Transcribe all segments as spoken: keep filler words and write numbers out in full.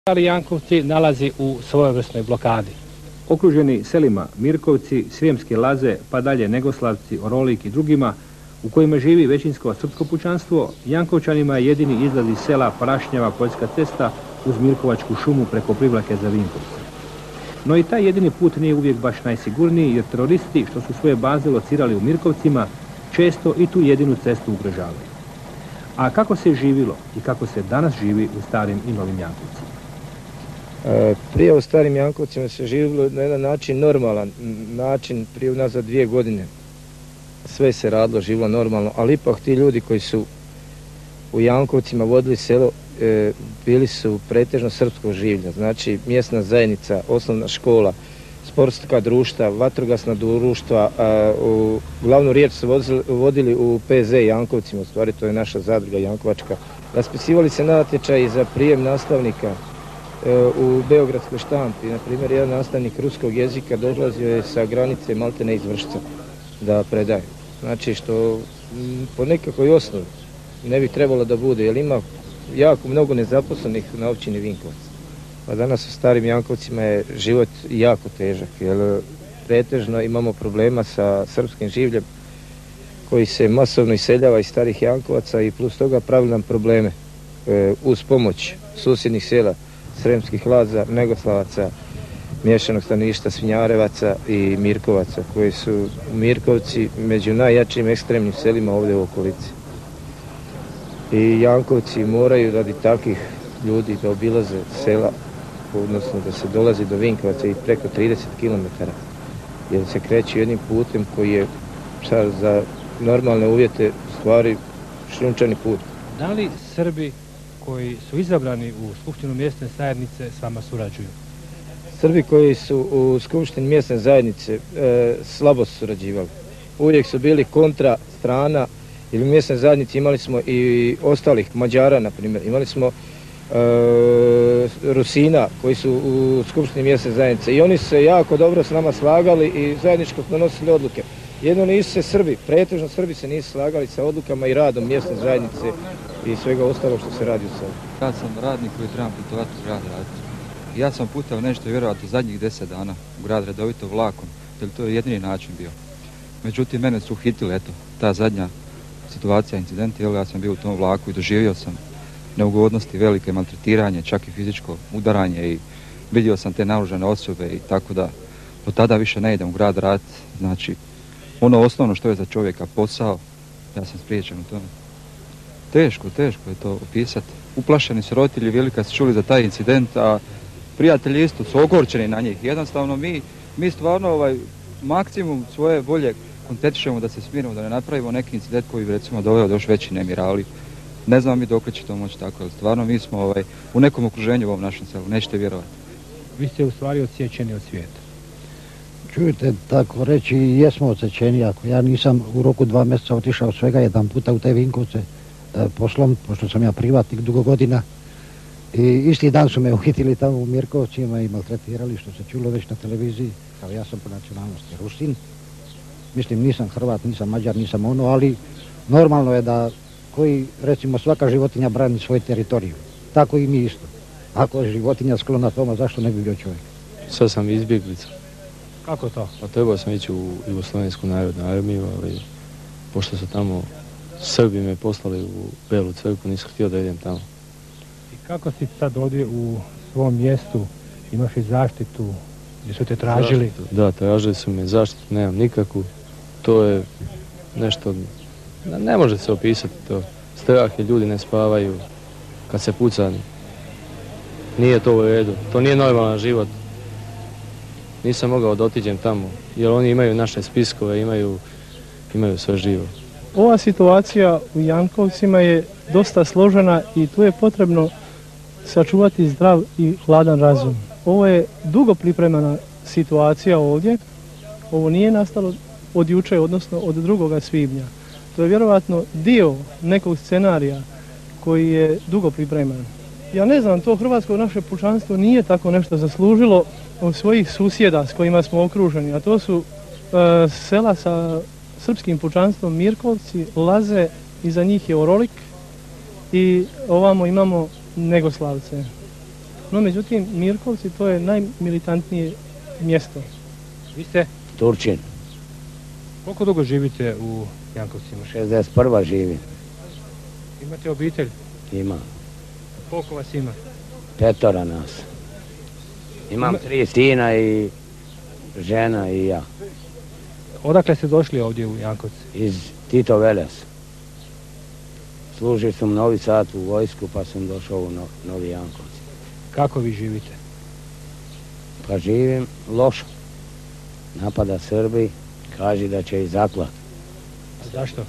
Ali Jankovci nalazi u svojevrsnoj blokadi. Okruženi selima Mirkovci, Srijemske Laze, pa dalje Negoslavci, Orolik i drugima, u kojima živi većinsko srpsko pučanstvo, Jankovčanima je jedini izlaz iz sela Prašnjava Poljska cesta uz Mirkovačku šumu preko Privlake za Vinkovce. No i taj jedini put nije uvijek baš najsigurniji, jer teroristi što su svoje baze locirali u Mirkovcima često i tu jedinu cestu ugrožavaju. A kako se živilo i kako se danas živi u starim i novim Jankovcima? E, prije u starim Jankovcima se živilo na jedan način normalan način, prije unazad dvije godine. Sve se radilo, živilo normalno, ali ipak ti ljudi koji su u Jankovcima vodili selo e, bili su pretežno srpskog življa. Znači mjesna zajednica, osnovna škola, sportska društva, vatrogasna društva, a, u glavnu riječ su vodili, vodili u P Z Jankovcima, u stvari to je naša zadruga Jankovačka. Raspisivali se natječaji za prijem nastavnika u beogradskoj štampi. Na primjer, jedan nastavnik ruskog jezika dolazio je sa granice maltene iz Vršca da predaje. Znači što po nekakvoj osnovi ne bi trebalo da bude, jer ima jako mnogo nezaposlenih na općini Vinkovci. A danas u starim Jankovcima je život jako težak, jer pretežno imamo problema sa srpskim življem koji se masovno iseljava iz starih Jankovaca i plus toga pravi nam probleme e, uz pomoć susjednih sela Srijemskih Laza, Negoslavaca, miješanog stanovništva Svinjarevaca i Mirkovaca, koji su Mirkovci među najjačim ekstremnim selima ovdje u okolici. I Jankovci moraju radi takvih ljudi da obilaze sela, odnosno da se dolazi do Vinkovaca i preko trideset kilometara, jer se kreće jednim putem koji je za normalne uvjete stvari šljunčani put. Da li Srbi koji su izabrani u Skupštinu mjesne zajednice s vama surađuju? Srbi koji su u Skupštini mjesne zajednice e, slabo su surađivali. Uvijek su bili kontra strana, ili u mjesnoj zajednici imali smo i ostalih Mađara, na primjer. Imali smo e, Rusina koji su u Skupštini mjesne zajednice i oni su se jako dobro s nama slagali i zajedničko donosili odluke. Jedno nisu se Srbi, pretežno Srbi se nisu slagali sa odlukama i radom mjesne zajednice i svega ostalo što se radi u selu. Ja sam radnik koji trebam putovati u grad raditi. Ja sam putao nešto vjerojatno zadnjih deset dana u grad redovito vlakom, jer to je jedini način bio. Međutim, mene su uhitili, eto, ta zadnja situacija, incident, jer ja sam bio u tom vlaku i doživio sam neugodnosti, velike maltretiranje, čak i fizičko udaranje i vidio sam te naoružane osobe i tako da do tada više ne idem u grad raditi. Znači, ono osnovno što je za čovjeka posao, ja sam spriječen u tome. Teško, teško je to opisati. Uplašeni su roditelji bili kad su čuli za taj incident, a prijatelji isto su ogorčeni na njih. Jednostavno mi, mi stvarno ovaj maksimum svoje volje kontetišemo da se smirimo, da ne napravimo neki incident koji bi recimo doveo do još veći nemir, ali ne znam mi dokle će to moći tako, ali stvarno mi smo ovaj, u nekom okruženju u ovom našem selu, nećete vjerovati. Vi ste u stvari odsječeni od svijeta. Čujte, tako reći, jesmo odsječeni. Ako ja nisam u roku dva mjeseca otišao svega jedan puta u te Vinkovce e, poslom, pošto sam ja privatnik dugo godina, i isti dan su me uhitili tamo u Mirkovcima i maltretirali, što se čulo već na televiziji. Kao ja sam po nacionalnosti Rusin. Mislim, nisam Hrvat, nisam Mađar, nisam ono, ali normalno je da koji, recimo, svaka životinja brani svoj teritorij. Tako i mi isto. Ako je životinja sklona tome, zašto ne bi bio čovjek? Sad sam izbjeglica. Kako to? Pa trebao sam ići u Jugoslavensku narodnu armiju, ali pošto su tamo Srbi me poslali u Belu crkvu, nisam htio da idem tamo. I kako si sad ovdje u svom mjestu, imaš i zaštitu, gdje su te tražili? Zaštitu, da, tražili su me zaštitu, nemam nikakvu. To je nešto, ne može se opisati to. Strah je, ljudi ne spavaju kad se puca. Nije to u redu, to nije normalan život. Nisam mogao da otiđem tamo, jer oni imaju naše spiskove, imaju, imaju sve živo. Ova situacija u Jankovcima je dosta složena i tu je potrebno sačuvati zdrav i hladan razum. Ovo je dugo pripremana situacija ovdje. Ovo nije nastalo od juče, odnosno od drugoga svibnja. To je vjerovatno dio nekog scenarija koji je dugo pripreman. Ja ne znam, to hrvatsko naše pučanstvo nije tako nešto zaslužilo od svojih susjeda s kojima smo okruženi, a to su e, sela sa srpskim pučanstvom Mirkovci, Laze, iza njih je Orolik i ovamo imamo Negoslavce. No međutim, Mirkovci to je najmilitantnije mjesto. Vi ste? Turčin. Koliko dugo živite u Jankovcima? šezdeset prva živim. Imate obitelj? Ima. Koliko vas ima? Petora nas. Imam tri sina i žena i ja. Odakle ste došli ovdje u Jankovci? Iz Tito Veles. Služio sam Novi Sad u vojsku pa sam došao u no, Novi Jankovci. Kako vi živite? Pa živim lošo. Napada Srbi, kaže da će ih zaklat. A zašto?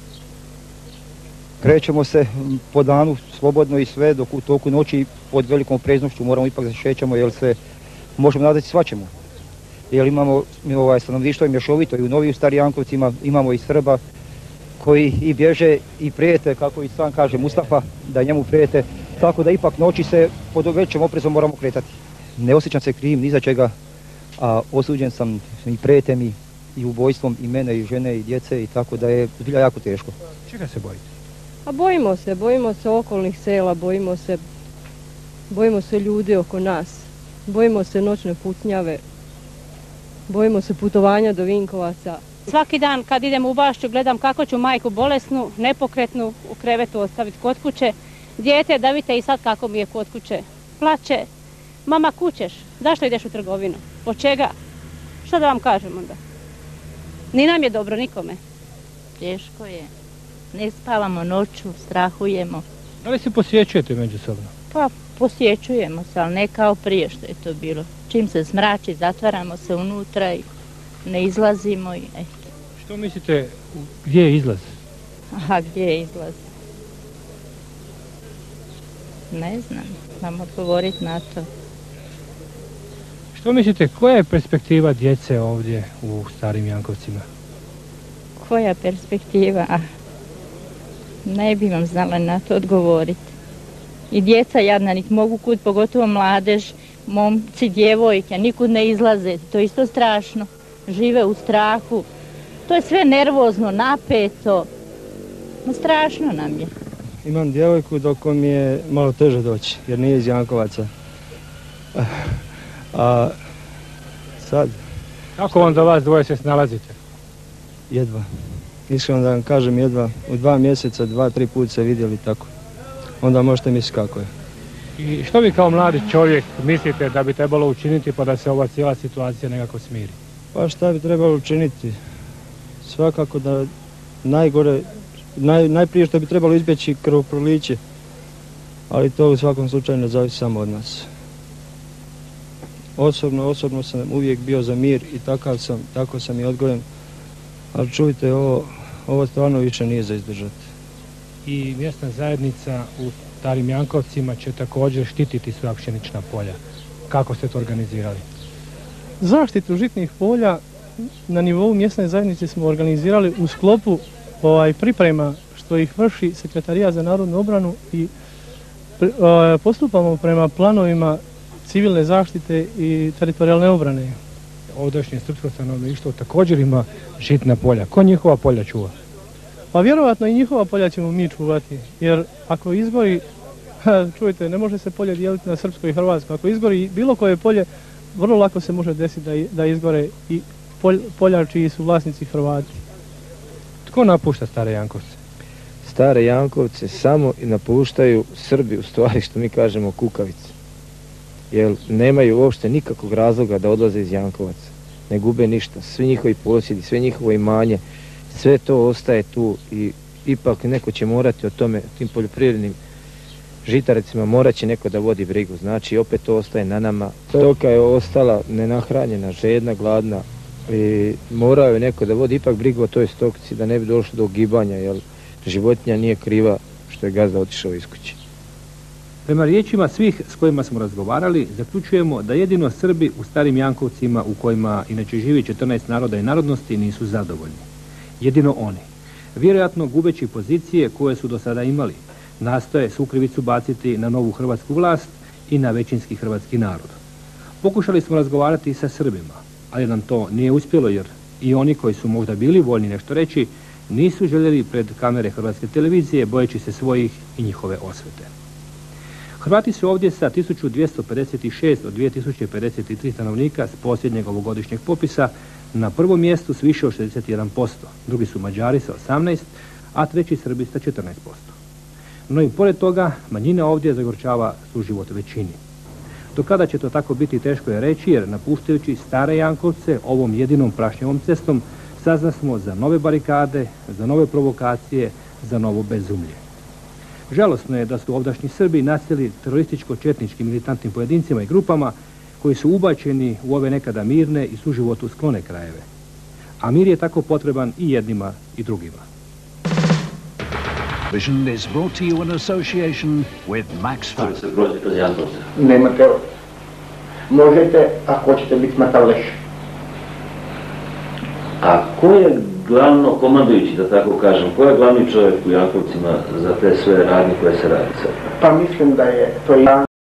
Krećemo se po danu slobodno i sve, dok u toku noći pod velikom preznošću moramo ipak da se šećemo jer se možemo nadati svačemu. Jer imamo ovaj, stanovništvo je mješovito i u Novim Starim Jankovcima imamo i Srba koji i bježe i prijete, kako i sam kaže Mustafa, da njemu prijete, tako da ipak noći se pod većom oprezom moramo kretati. Ne osjećam se krivim ni za čega, a osuđen sam i prijete mi i ubojstvom i mene i žene i djece i tako da je zbilja jako teško. Čega se bojite? A bojimo se, bojimo se okolnih sela, bojimo se, bojimo se ljudi oko nas, bojimo se noćne putnjave, bojimo se putovanja do Vinkovaca. Svaki dan kad idem u bašću gledam kako ću majku bolesnu, nepokretnu u krevetu ostaviti kod kuće. Dijete, da vidite i sad kako mi je kod kuće. Plače, mama kućeš, zašto ideš u trgovinu? Od čega? Što da vam kažem onda? Ni nam je dobro, nikome. Teško je. Ne spavamo noću, strahujemo. Da li se posjećujete međusobno? Pa posjećujemo se, ali ne kao prije što je to bilo. Čim se zmrači, zatvaramo se unutra i ne izlazimo i eto. Što mislite, gdje je izlaz? Aha, gdje je izlaz? Ne znam, mam odgovoriti na to. Što mislite, koja je perspektiva djece ovdje u Starim Jankovcima? Koja perspektiva? Ah, ne bi vam znala na to odgovoriti. I djeca jadna, niti mogu kud, pogotovo mladež, momci, djevojke, nikud ne izlaze, to je isto strašno. Žive u strahu, to je sve nervozno, napeto, no strašno nam je. Imam djevojku dok mi je malo teže doći, jer nije iz Jankovaca. A sad... Kako vam do vas dvoje se snalazite? Jedva. Iskreno da vam kažem jedva, u dva mjeseca, dva, tri put se vidjeli tako. Onda možete misliti kako je. I što vi kao mladi čovjek mislite da bi trebalo učiniti pa da se ova cijela situacija nekako smiri? Pa šta bi trebalo učiniti? Svakako da najgore, naj, najprije što bi trebalo izbjeći krvoproliće, ali to u svakom slučaju ne zavisi samo od nas. Osobno, osobno sam uvijek bio za mir i takav sam, tako sam i odgojen, ali čujte, ovo, ovo stvarno više nije za izdržati. I mjesna zajednica u Starim Jankovcima će također štititi sva pšenična polja. Kako ste to organizirali? Zaštitu žitnih polja na nivou mjesne zajednice smo organizirali u sklopu ovaj, priprema što ih vrši Sekretarijat za narodnu obranu i ovaj, postupamo prema planovima civilne zaštite i teritorijalne obrane. Ovdašnje srpsko stanovništvo također ima žitna polja. Ko njihova polja čuva? Pa vjerovatno i njihova polja ćemo mi čuvati, jer ako izgori, čujte, ne može se polje dijeliti na srpsko i hrvatsko, ako izgori bilo koje polje, vrlo lako se može desiti da, da izgore i polj, polja čiji su vlasnici Hrvati. Tko napušta Stare Jankovce? Stare Jankovce samo i napuštaju Srbi, u stvari što mi kažemo kukavice. Jer nemaju uopšte nikakvog razloga da odlaze iz Jankovaca. Ne gube ništa, svi njihovi posjedi, sve njihovo imanje, sve to ostaje tu i ipak neko će morati o tome, tim poljoprivrednim žitarecima morat će neko da vodi brigu. Znači opet to ostaje na nama. Stoka je ostala nenahranjena, žedna, gladna i morao je neko da vodi ipak brigu o toj stokici da ne bi došlo do gibanja, jer životinja nije kriva što je gazda otišao iz kuće. Prema riječima svih s kojima smo razgovarali, zaključujemo da jedino Srbi u Starim Jankovcima, u kojima inače živi četrnaest naroda i narodnosti, nisu zadovoljni. Jedino oni, vjerojatno gubeći pozicije koje su do sada imali, nastoje sukrivicu baciti na novu hrvatsku vlast i na većinski hrvatski narod. Pokušali smo razgovarati i sa Srbima, ali nam to nije uspjelo jer i oni koji su možda bili voljni nešto reći, nisu željeli pred kamere Hrvatske televizije bojeći se svojih i njihove osvete. Hrvati su ovdje sa tisuću dvjesto pedeset šest od dvije tisuće pedeset tri stanovnika s posljednjeg ovogodišnjeg popisa na prvom mjestu s više od šezdeset jedan posto. Drugi su Mađari sa osamnaest, a treći Srbi sa četrnaest posto. No i pored toga, manjina ovdje zagorčava suživot većini. Do kada će to tako biti, teško je reći, jer napuštajući stare Jankovce ovom jedinom prašnjavom cestom saznasmo za nove barikade, za nove provokacije, za novo bezumlje. Žalosno je da su ovdašnji Srbi nasjeli terorističko-četničkim militantnim pojedincima i grupama koji su ubačeni u ove nekada mirne i suživotu sklone krajeve. A mir je tako potreban i jednima i drugima. Vision is brought to you in association with Max Food. Nemate, možete, ako hoćete biti smataleš. A ko je glavno komandujući, da tako kažem, ko je glavni čovjek u Jankovcima za te sve radnje koje se radi sad? Pa mislim da je to